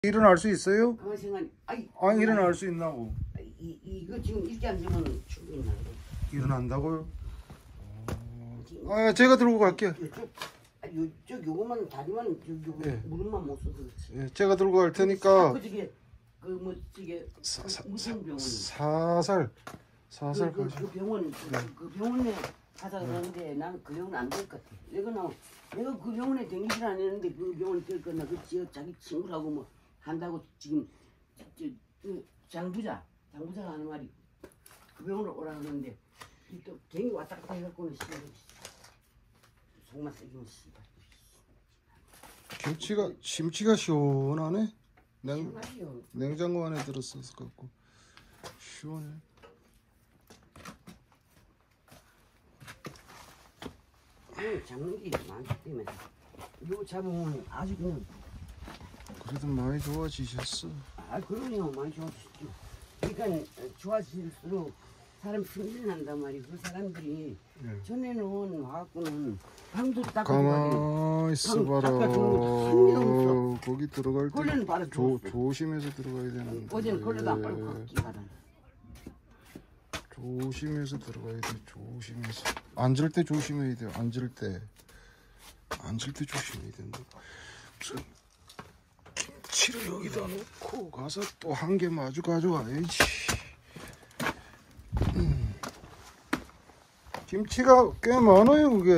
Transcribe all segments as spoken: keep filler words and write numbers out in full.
일어날 수 있어요? 아무 생각 아이 아 일어날 수 있나고? 이 이거 지금 이렇게 앉으면 충분히 나요. 일어난다고요? 아 제가 들고 갈게요. 이쪽 요거만 다리만 요거 예. 무릎만 못 써서 그렇지. 예, 제가 들고 갈 테니까 그 저게 그뭐 저게 사, 사, 무슨 병원? 사살 사살 그, 그, 가시고. 그 병원 그, 그 병원에 가자 그러는데 난 그 병원 안 될 것 같아. 내가 나 내가 그 병원에 댕기질 않았는데 그 병원에 될 거나 그 지역 자기 친구라고 뭐 한다고 지금 저, 저, 그 장부자 장부자가 하는 말이 그 병원을 오라 그러는데 또 괜히 왔다 갔다 해갖고는 씨발 속만 새기면 씨발 김치가 김치가 시원하네. 냉 시원하지요. 냉장고 안에 들었을 것 같고 시원해. 그냥 잡는 게 많기 때문에 이거 잡으면 아주 그냥 그래도 많이 좋아지셨어. 아 그럼요 많이 좋아지죠. 그러니까 좋아질수록 사람 승질 난단 말이에요. 그 사람들이 예. 전에는 와갖고는 방도 닦아주고 가만히 있어봐라. 거기 들어갈 때 걸레는 바로 조, 줬어. 조심해서 들어가야 되는데. 어제는 걸레도 안 빨고 갖기 가라. 조심해서 들어가야 돼. 조심해서. 앉을 때 조심해야 돼. 앉을 때. 앉을 때 조심해야 된다. 무슨 김치를 여기다 놓고 가서 또 한 개 마주 가져와야지. 음. 김치가 꽤 많아요. 그게.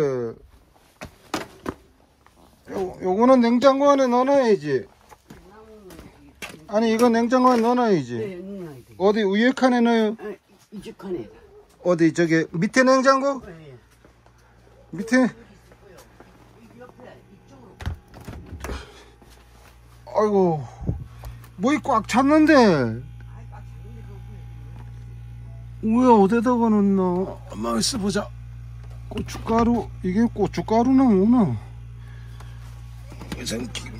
요, 요거는 냉장고 안에 넣어놔야지. 아니 이거 냉장고 안에 넣어놔야지. 네, 넣어야 돼. 어디 위에 칸에 넣어요? 아, 이쪽 칸에. 어디 저기 밑에 냉장고? 네. 밑에? 옆에 이쪽으로. 아이고 뭐이 꽉 찼는데 아이 꽉 찼는데 그거 왜 어디다가 넣나? 한번 있어보자. 고춧가루 이게 고춧가루나 뭐나? 이상 김.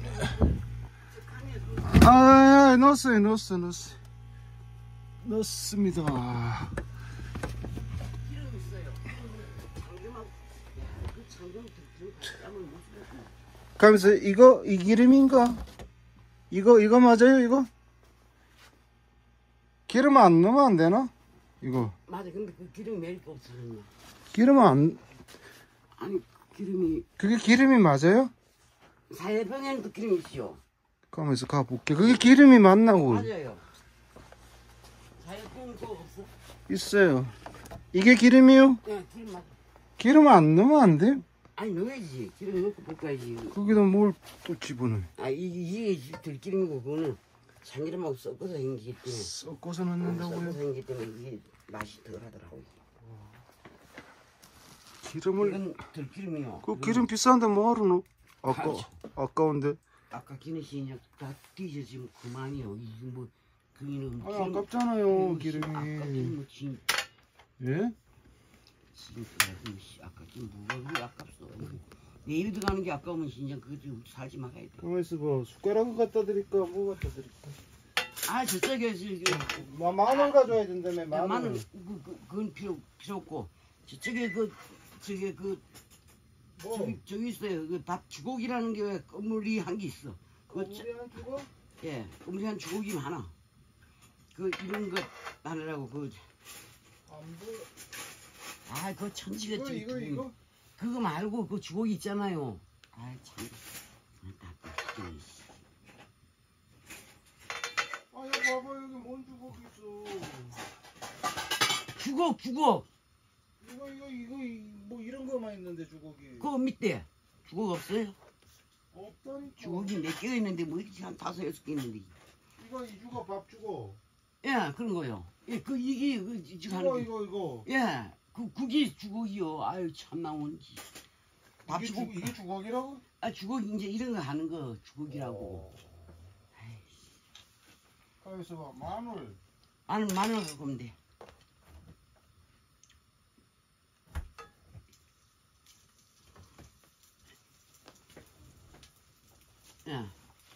아 넣었어요 넣었어 넣었어 넣었습니다. 기름 있어요. 참기름하고 그 참기름 좀 짜면 못 쓰겠구나. 가면서 이거 이 기름인가? 이거 이거 맞아요 이거? 기름 안 넣으면 안 되나? 이거 맞아. 근데 그 기름이 매니까 없어졌네. 기름 안 아니 기름이 그게 기름이 맞아요? 사회병에는 그 기름이 있죠. 가면서 가볼게. 그게 기름이 맞나고? 맞아요. 사회병 그거 없어? 있어요. 이게 기름이요? 네, 기름 맞아. 기름 안 넣으면 안 돼요? 아니 넣어야지. 기름 넣고 볶아야지. 거기다 뭘 또 집어넣어? 아 이게 이게 들기름이고 그거는 참기름하고 섞어서 생기기 때문에. 섞어서 섞어서 넣는다고요? 생기기 때문에 이게 맛이 덜하더라고. 기름을 이건 들기름이요. 그 기름 비싼데 뭐하러 넣어? 아까 아까운데. 아까 기내시 그냥 다 뒤져 지금 그만이요. 이게 뭐 그이는 아니 아깝잖아요 기름이. 아깝긴 뭐 진. 예? 지금 아까 지금 뭐가 그리 아깝소. 내일 들어가는 게 아까우면 진짜 그거 좀 살지 말아야 돼. 가만있어 봐. 숟가락을 갖다 드릴까? 뭐 갖다 드릴까? 아 저쪽에 저기 만원 가져야 된다며 만원 만원. 그, 그 그건 필요 필요 없고 저쪽에 그 저게 그 뭐? 저기 저기 있어요. 그 밥 주걱이라는 게 왜 건물이 한 게 있어. 그 우리 한 주고? 예, 건물이 한 주걱이 많아. 그 이런 거 하느라고 그 안 보여. 아, 그 천지가 이거 좀 이거 그- 이거? 그거 말고 그 주걱이 있잖아요. 아, 참. 답답해. 아 여기 봐봐 여기 뭔 주걱 있어. 주걱, 주걱. 이거 이거 이거 이- 뭐 이런 거만 있는데 주걱이. 그거 밑에 주걱 없어요? 없다니까. 주걱이 몇 개가 있는데 뭐 이렇게 한 다섯 여섯 개 있는데. 이거 이 주걱 밥 주걱. 예, 그런 거요. 예, 그 이게 그 지금 이거 하는 게. 이거 이거. 예, 그 그게 주걱이요. 아유 참 나온지. 밥 이게 주걱. 주, 이게 주걱이라고? 아, 주걱 이제 이런 거 하는 거 주걱이라고. 가만있어 봐. 마늘. 마늘 마늘 갖고 오면 돼. 예.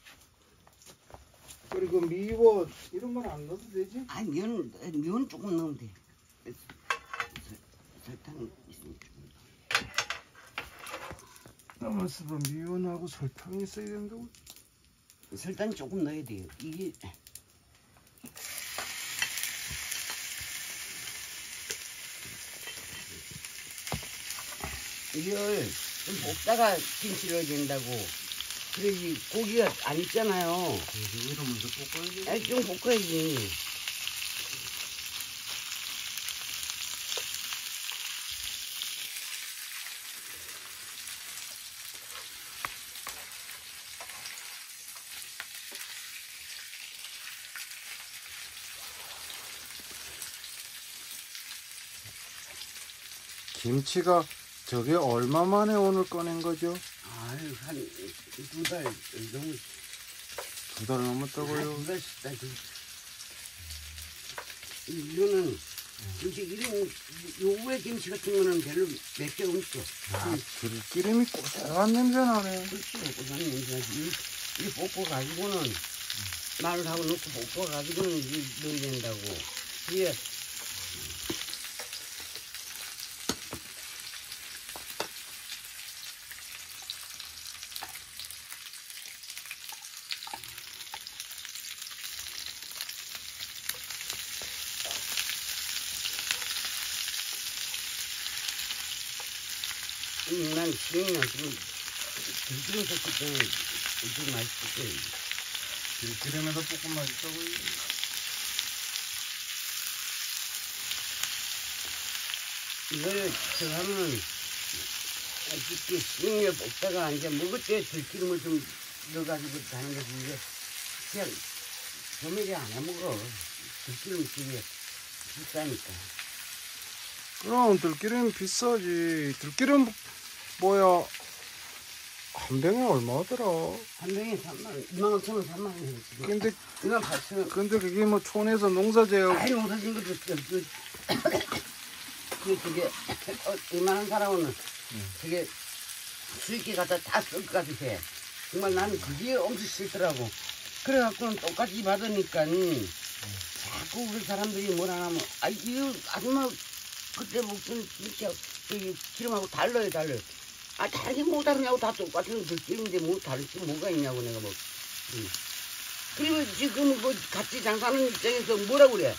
그리고 미원 이런 건 안 넣어도 되지? 아니 면, 면 조금 넣으면 돼. 설- 설탕 있으면 조금. 가만있어 봐. 미원하고 설탕이 있어야 된다고? 설탕 조금 넣어야 돼요. 이게 이걸 좀 볶다가 김치를 넣어야 된다고. 그래야지 고기가 안 익잖아요. 이거 먼저 볶아야지. 아니, 좀 볶아야지. 김치가 저게 얼마 만에 오늘 꺼낸 거죠? 아유, 한 두 달 정도. 두 달 넘었다고요? 두 달 씩 달. 이거는 김치 이런 요구의 김치 같은 거는 별로 몇 개 없어. 아, 들기름이 고소한 냄새 나네. 그렇지, 고소한 냄새나지. 이 볶아 가지고는 마늘하고 넣고 볶아 가지고는 넣어야 된다고. 그게 음, 난 지금이나 지금 들기름 섞을 때는 좀 맛있을 거예요. 들기름에다 볶음 맛있다고요? 이걸 저 하면 이렇게 식용유 볶다가 이제 먹을 때 들기름을 좀 넣어가지고 하는 거지. 이게 그냥 조미료 안 해먹어. 들기름 되게 비싸니까. 그럼 들기름 비싸지. 들기름 뭐야 한 병에 얼마더라? 한 병에 삼만 원, 이만 오천 원, 삼만 원. 근데 이만 팔천 원. 근데 그게 뭐 촌에서 농사지어 아이 농사진 것도 그, 그, 저게, 어, 이만한 사람은 저게 수익기 갖다 다 쓸 것 같아. 정말 나는 그게 엄청 싫더라고. 그래갖고는 똑같이 받으니까 자꾸 우리 사람들이 뭐라 하면, 아, 이거 아줌마 그때 먹던 진짜 저기 기름하고 달라요, 달라요. 아, 다르게 뭐 다르냐고 다 똑같은 들기름인데 뭐 다르지 뭐가 있냐고 내가 뭐. 응. 그리고 지금 뭐 같이 장사하는 입장에서 뭐라 그래?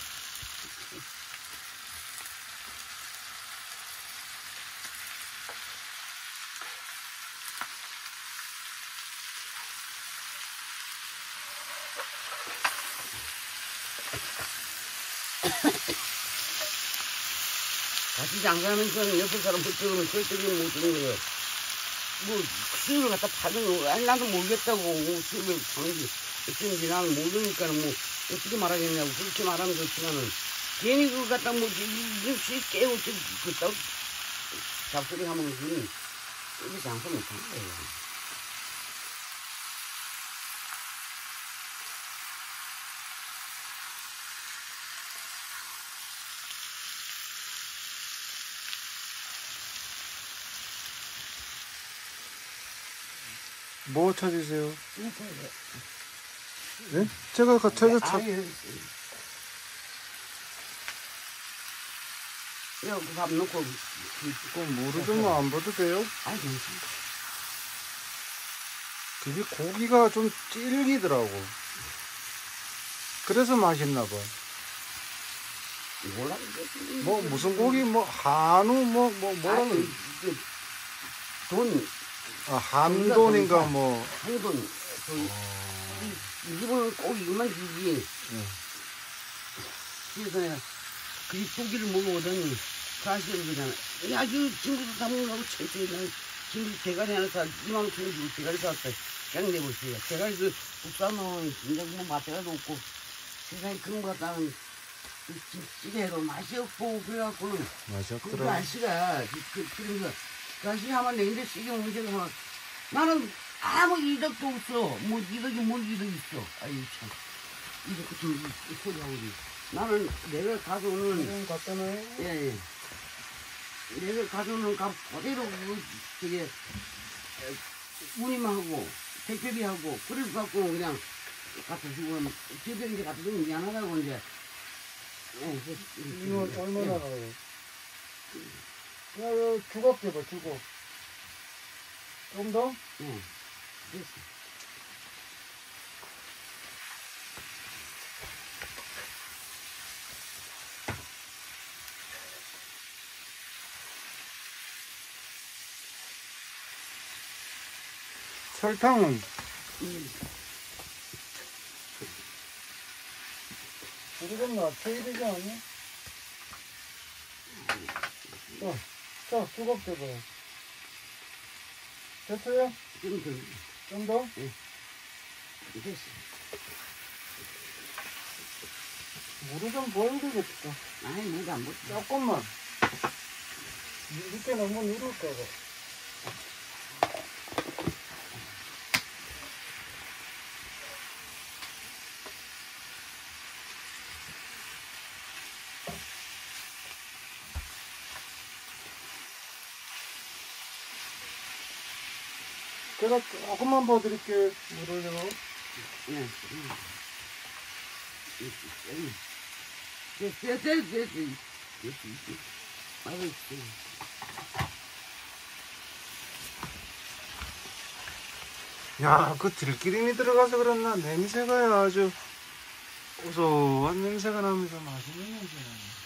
같이 장사하면서는 옆에 사람 붙들으면 절대 못 주는 거예요. 뭐 수육을 갖다 파는 거, 아니 나도 모르겠다고. 뭐 수육을 파는지 어쩐지 나는 모르니까는 뭐 어떻게 말하겠냐고. 그렇게 말하면 좋지만은 괜히 그거 갖다 뭐 이거 수익 깨고 그딱 잡소리 하면 그건 이게 장사 못하는 거예요. 뭐 찾으세요? 네? 제가 그 제가 찾 아유, 여기 밥 넣고 그럼 물을 좀 안 봐도 돼요? 아이 괜찮아. 그게 고기가 좀 질기더라고. 그래서 맛있나 봐. 몰라. 뭐 무슨 고기 뭐 한우 뭐 뭐 뭐라는 돈 아, 한돈인가 뭐. 한돈. 그, 이, 이 집은 꼭 이것만 주지. 응. 그래서 내가 그 고기를 먹어보더니 사실은 그냥 아주 친구도 다 먹으라고 천천히 난 친구 대가리 하나 사 이만 오천 원 주고 대가리 사왔다. 그냥 내보세요. 대가리 그 국산은 진짜 뭐 맛대가도 없고 세상에 그런 거 갖다는 찌개도 맛이 없고 그래갖고는 맛이 그 없더라. 아저씨가 그, 그러면서 그 아저씨 하면 내인데 시계 문제가 하면 나는 아무 이득도 없어. 뭐 이득이 뭔 이득이 있어. 아유 참 이득 같은 소리 하고 있네. 나는 내가 가져오는 갖다 놔요? 예, 예. 내가 가져오는 값 그대로 그 저게 운임하고 택배비하고 그래서 갖고 그냥 갖다 주고 집에 이제 갖다 주면 미안하다고 이제 예, 그, 이건 그, 얼마나 예. 나요? 야, 주걱 대봐, 주걱. 좀 더? 예. 됐어. 설탕은 음. 우리 좀 낮춰야 되지 않니? 자, 자, 수갑 대봐요. 됐어요? 좀 더. 좀 더? 됐어. 물을 좀 부어야 되겠다. 아니, 물안 먹어. 조금만. 밑에 너무 누를까봐. 제가 조금만 부어드릴게요. 물을 내가. 네. 음. 음. 됐어, 됐어, 됐어. 됐어, 됐어. 아이고, 야, 그 들기름이 들어가서 그랬나? 냄새가 아주 고소한 냄새가 나면서 맛있는 냄새가 나네.